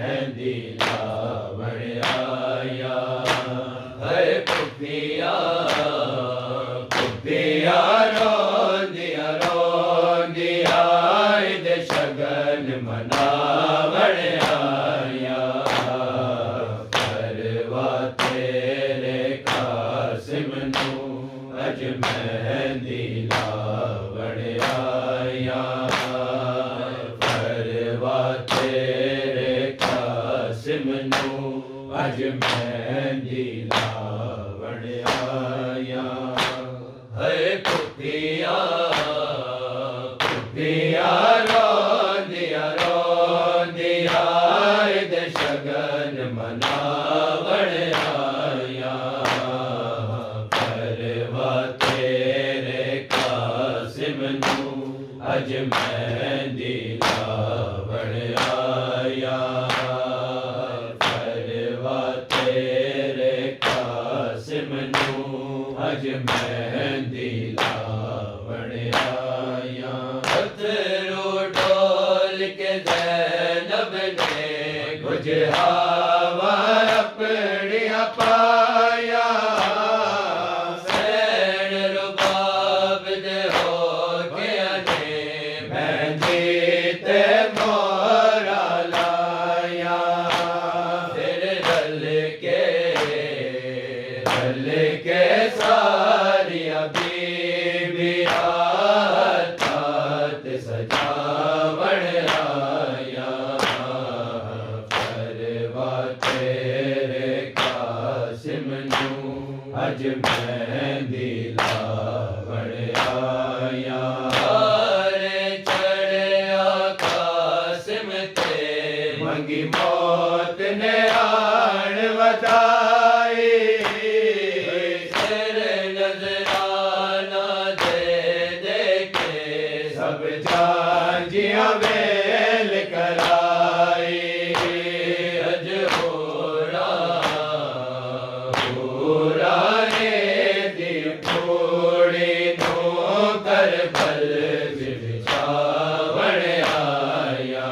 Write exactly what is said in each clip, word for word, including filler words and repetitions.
मेहंदी लावण आया है पुफिया पुफिया रोंदिया रोंदिया दे शगन मनावण आया परवा तेरे कासिम नू अज मेहंदी लावण आया परवा तेरे कासिम नू अज मेहंदी लावण आया है पुफिया पुफिया रोंदिया रोंदिया दे शगन मनावण आया परवा तेरे कासिम नू अज मेहंदी लावण आया परवा तेरे कासिम नू अज मेहंदी लावण आया अथरू डोल के ज़ैनब ने कुछ हवा अपनिया पाया सैन रुबाब दे हो के अने मेहंदी ते मोरा लाया फिर रल के रल के सारिया बीबिया तात सजावण आया परवा तेरे कासिम नू अज मेहंदी लावण आया हारे चढ़िया कासिम ते मंगी मौत ने आण वधाई सिर नजराना दे दे के सब जांजियां वेल कराई अज होरा होरा ने दी थोड़ी नो कर बल बिछावण आया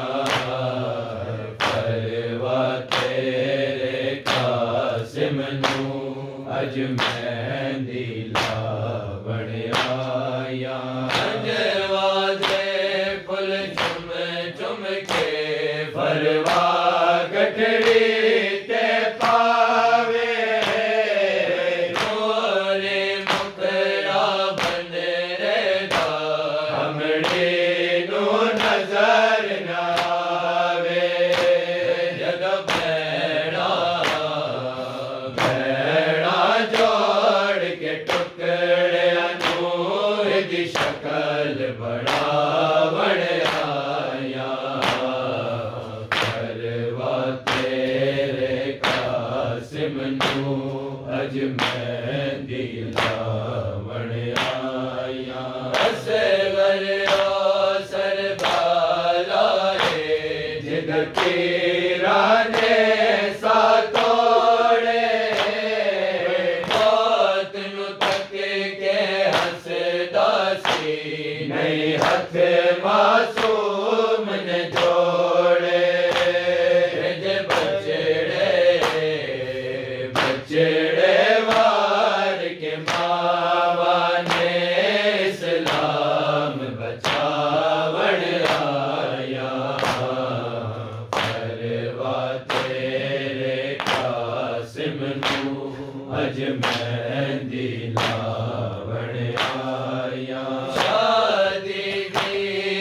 परवा तेरे कासिम नू अज मेहंदी लावण आया अंजवाजे फुल चुम चुम के फरवा गठड़ी ते पावे गोरे मुखड़ा बन रेदा हमने नो नजर न आवे जग भैड़ा भैड़ा जोड़ के टुकड़े नूर दी शक्ल बढ़ावण आया परवा तेरे कासिम नू अज मेहंदी लावण आया असगर सर बाला रे जिगर पीरा ने सा तोड़े मौत नू तक के हंसदा सी नहीं हथ मासूम ने जोड़े जे बचड़े बचड़े वार के मावा ने इस्लाम बचावण आया परवा तेरे कासिम नू अज मेहंदी लावण आया शादी दी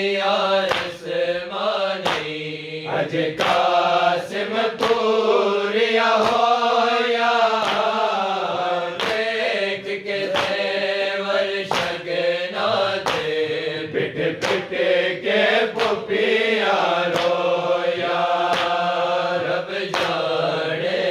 आसमानी अज कासिम पूरिया होया देख के देवर शगना दे पिट पिट के पुपिया रोया रब जाने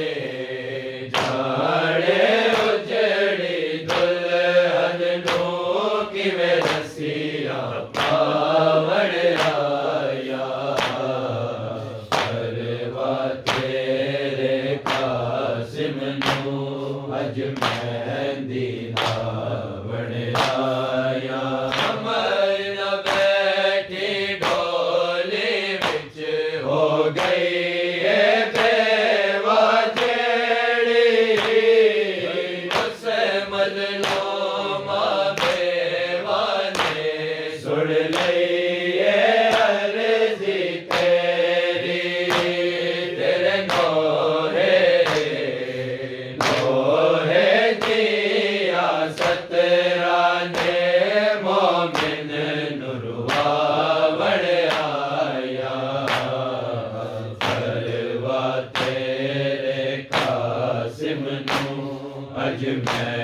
जाने उजड़ी दुल्हन नू किवें रसिया पावण आया परवा तेरे कासिम नू अज मेहंदी लावण आया अमर न बैठी डोली विच हो गई मैं